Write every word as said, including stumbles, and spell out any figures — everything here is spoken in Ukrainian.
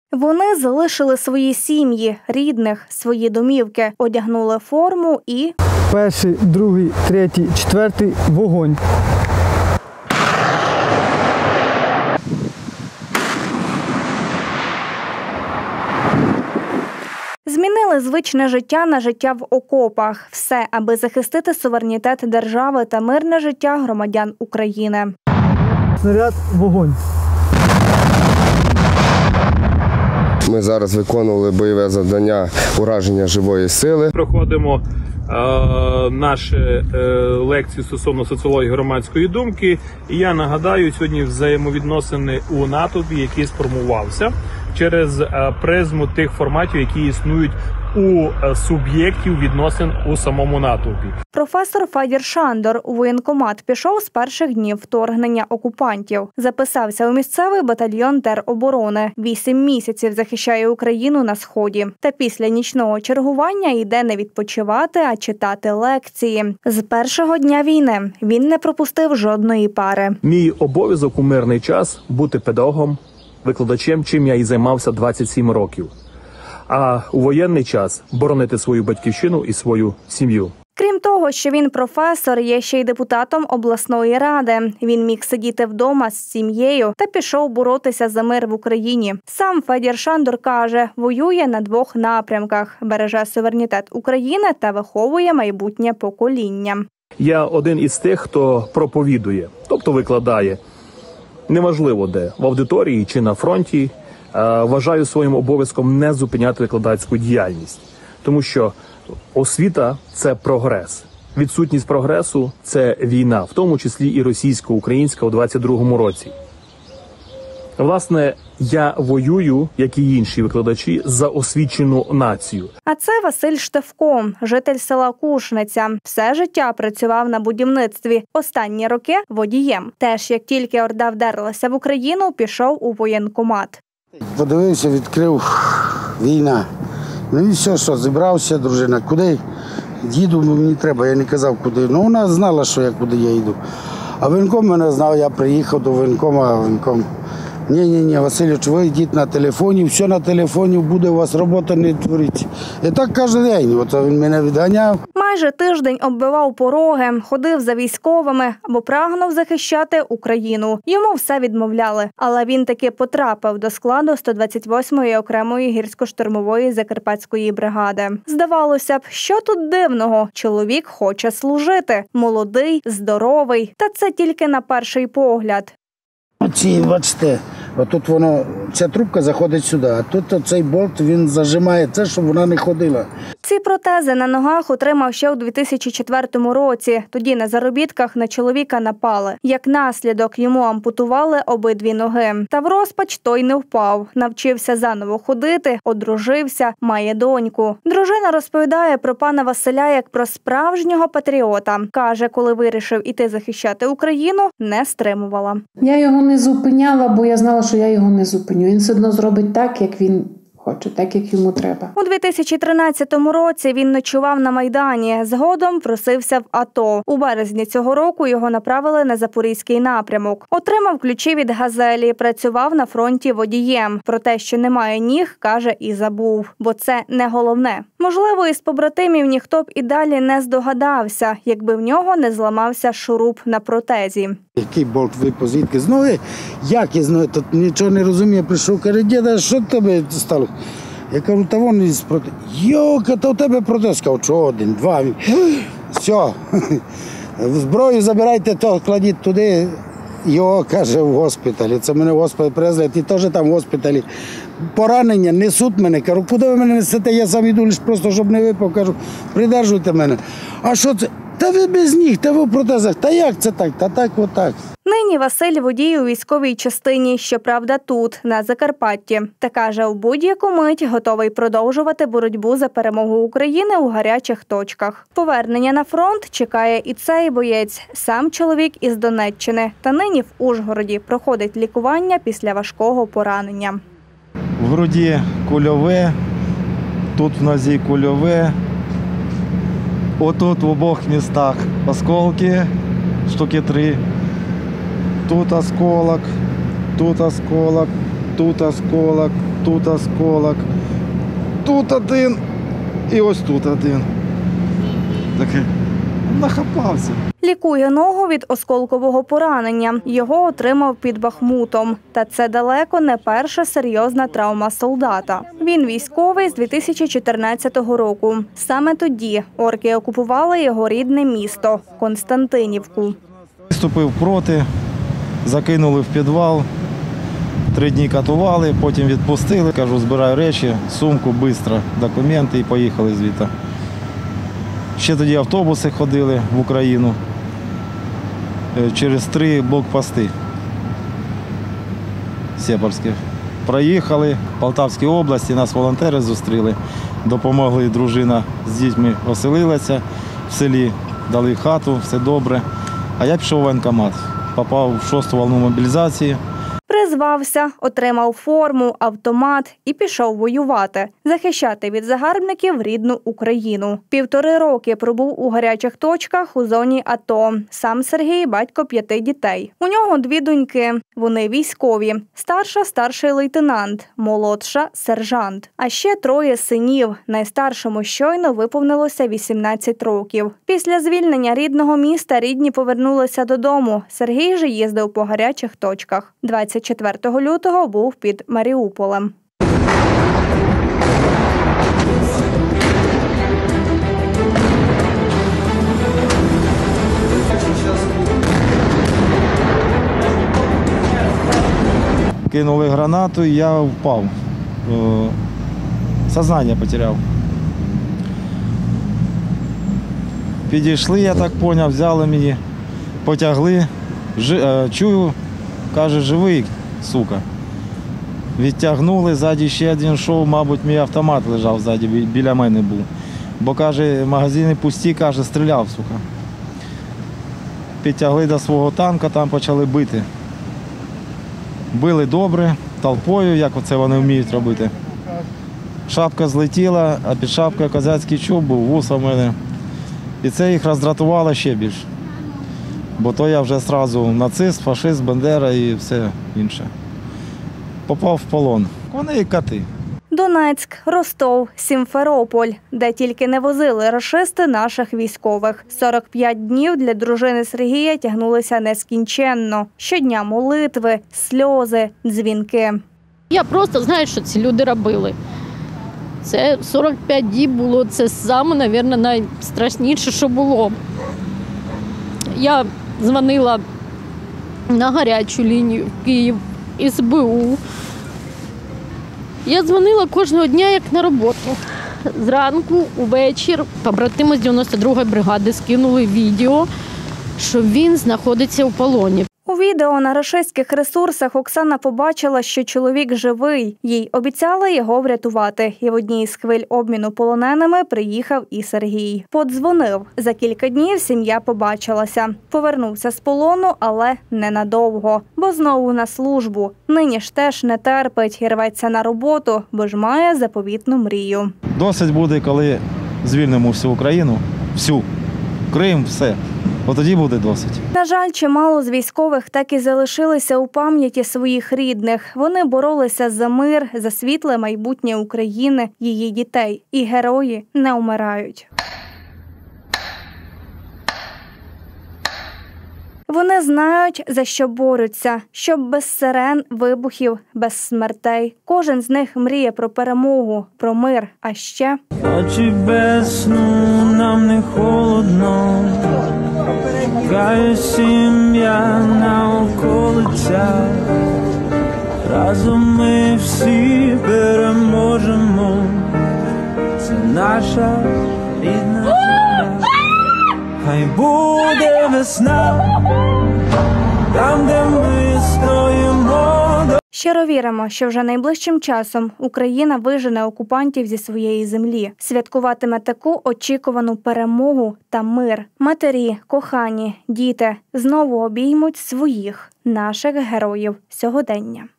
Вони залишили свої сім'ї, рідних, свої домівки, одягнули форму і… Перший, другий, третій, четвертий – вогонь. Змінили звичне життя на життя в окопах. Все, аби захистити суверенітет держави та мирне життя громадян України. Снаряд, вогонь. Ми зараз виконували бойове завдання ураження живої сили. Проходимо е, наші е, лекції стосовно соціології громадської думки. І я нагадаю, сьогодні взаємовідносини у натовпі, який сформувався через е, призму тих форматів, які існують у е, суб'єктів відносин у самому натовпі. Професор Федір Шандор у воєнкомат пішов з перших днів вторгнення окупантів. Записався у місцевий батальйон тероборони. Вісім місяців захищає Україну на Сході. Та після нічного чергування йде не відпочивати, а читати лекції. З першого дня війни він не пропустив жодної пари. Мій обов'язок у мирний час – бути педагогом, викладачем, чим я і займався двадцять сім років. А у воєнний час – боронити свою батьківщину і свою сім'ю. Крім того, що він професор, є ще й депутатом обласної ради. Він міг сидіти вдома з сім'єю та пішов боротися за мир в Україні. Сам Федір Шандор каже, воює на двох напрямках – береже суверенітет України та виховує майбутнє покоління. Я один із тих, хто проповідує, тобто викладає. Неважливо де, в аудиторії чи на фронті, вважаю своїм обов'язком не зупиняти викладацьку діяльність. Тому що освіта – це прогрес. Відсутність прогресу – це війна, в тому числі і російсько-українська у двадцять другому році. Власне, я воюю, як і інші викладачі, за освічену націю. А це Василь Штевко, житель села Кушниця. Все життя працював на будівництві. Останні роки – водієм. Теж, як тільки Орда вдерлася в Україну, пішов у воєнкомат. Подивився, відкрив війна. Ну і все, що, зібрався, дружина. Куди? Їду, мені треба. Я не казав, куди. Ну, вона знала, що я куди я йду. А воєнком мене знав, я приїхав до воєнкома, а воєнком: ні-ні-ні, Васильович, ви йдіть на телефоні, все на телефоні, буде у вас робота, не творить. І так кожен день, от він мене відганяв. Майже тиждень оббивав пороги, ходив за військовими, бо прагнув захищати Україну. Йому все відмовляли, але він таки потрапив до складу сто двадцять восьмої окремої гірсько-штурмової закарпатської бригади. Здавалося б, що тут дивного? Чоловік хоче служити. Молодий, здоровий. Та це тільки на перший погляд. Оці, бачите, отут воно, ця трубка заходить сюди, а тут цей болт, він зажимає це, щоб вона не ходила. Ці протези на ногах отримав ще у дві тисячі четвертому році. Тоді на заробітках на чоловіка напали. Як наслідок, йому ампутували обидві ноги. Та в розпач той не впав. Навчився заново ходити, одружився, має доньку. Дружина розповідає про пана Василя як про справжнього патріота. Каже, коли вирішив іти захищати Україну, не стримувала. Я його не зупиняла, бо я знала, що я його не зупиню. Він все одно зробить так, як він хоче, так, як йому треба. У дві тисячі тринадцятому році він ночував на Майдані. Згодом просився в АТО. У березні цього року його направили на Запорізький напрямок. Отримав ключі від «Газелі», працював на фронті водієм. Про те, що немає ніг, каже, і забув. Бо це не головне. Можливо, із побратимів ніхто б і далі не здогадався, якби в нього не зламався шуруп на протезі. Який болт випав, звідки? З ноги? Як із ноги? Тут нічого не розумію. Прийшов, каже: діда, що тебе стало? Я кажу: та вон із протез. Йока, то у тебе протез. Кажу: що один, два. Все. Зброю забирайте, то кладіть туди. Його, каже, в госпіталі. Це мене в госпіталі привезли, ти теж там в госпіталі. Поранення, несуть мене. Кажу: куди ви мене несете? Я сам йду, лише просто, щоб не випав. Кажу: придержуйте мене. А що це? Та ви без ніг, та ви в протезах. Та як це так? Та так, отак. Нині Василь водій у військовій частині, щоправда тут, на Закарпатті. Та каже, у будь-яку мить готовий продовжувати боротьбу за перемогу України у гарячих точках. Повернення на фронт чекає і цей боєць. Сам чоловік із Донеччини. Та нині в Ужгороді проходить лікування після важкого поранення. В груді кульове, тут в нозі кульове. Отут в обох містах осколки, штуки три. Тут осколок, тут осколок, тут осколок, тут осколок, тут один і ось тут один. Таке нахапався. Лікує ногу від осколкового поранення. Його отримав під Бахмутом. Та це далеко не перша серйозна травма солдата. Він військовий з дві тисячі чотирнадцятого року. Саме тоді орки окупували його рідне місто – Константинівку. Виступив проти, закинули в підвал, три дні катували, потім відпустили. Кажу, збираю речі, сумку, швидко, документи і поїхали звідти. Ще тоді автобуси ходили в Україну через три блокпости сепарські. Проїхали в Полтавській області, нас волонтери зустріли, допомогли, дружина з дітьми оселилася в селі, дали хату, все добре. А я пішов в воєнкомат, попав в шосту волну мобілізації. Призвався, отримав форму, автомат і пішов воювати, захищати від загарбників рідну Україну. Півтори роки пробув у гарячих точках у зоні АТО. Сам Сергій – батько п'яти дітей. У нього дві доньки. Вони військові. Старша – старший лейтенант, молодша – сержант. А ще троє синів. Найстаршому щойно виповнилося вісімнадцять років. Після звільнення рідного міста рідні повернулися додому. Сергій же їздив по гарячих точках. двадцять четвертого лютого був під Маріуполем. Кинули гранату, і я впав. Сознання потеряв. Підійшли, я так зрозумів, взяли мені, потягли. Чую, каже, живий, сука. Відтягнули, ззаді ще один йшов, мабуть, мій автомат лежав ззаді, біля мене був. Бо, каже, магазини пусті, каже, стріляв, сука. Підтягли до свого танка, там почали бити. Били добре, толпою, як оце вони вміють робити. Шапка злетіла, а під шапкою козацький чуб був, вуса в мене. І це їх роздратувало ще більше. Бо то я вже одразу нацист, фашист, бандера і все інше. Попав в полон. Вони і коти. Донецьк, Ростов, Сімферополь, де тільки не возили рашисти наших військових. сорок п'ять днів для дружини Сергія тягнулися нескінченно. Щодня молитви, сльози, дзвінки. Я просто знаю, що ці люди робили. Це сорок п'ять діб було, це саме, мабуть, найстрашніше, що було. Я дзвонила на гарячу лінію в Київ, ес бе у. Я дзвонила кожного дня, як на роботу. Зранку, увечір, побратими з дев'яносто другої бригади скинули відео, що він знаходиться у полоні. У відео на рашистських ресурсах Оксана побачила, що чоловік живий. Їй обіцяли його врятувати. І в одній із хвиль обміну полоненими приїхав і Сергій. Подзвонив. За кілька днів сім'я побачилася. Повернувся з полону, але ненадовго. Бо знову на службу. Нині ж теж не терпить і рветься на роботу, бо ж має заповітну мрію. Досить буде, коли звільнимо всю Україну, всю, Крим, все. От тоді буде досить. На жаль, чимало з військових так і залишилися у пам'яті своїх рідних. Вони боролися за мир, за світле майбутнє України, її дітей. І герої не вмирають. Вони знають, за що борються, щоб без сирен, вибухів, без смертей. Кожен з них мріє про перемогу, про мир, а ще... Ночі без сну, нам не холодно, гає сім'я на околицях, разом ми всі переможемо, це наша рідна земля. Хай буде весна, там, де ми стоїмо. Щиро віримо, що вже найближчим часом Україна вижене окупантів зі своєї землі, святкуватиме таку очікувану перемогу та мир. Матері, кохані, діти знову обіймуть своїх, наших героїв сьогодення.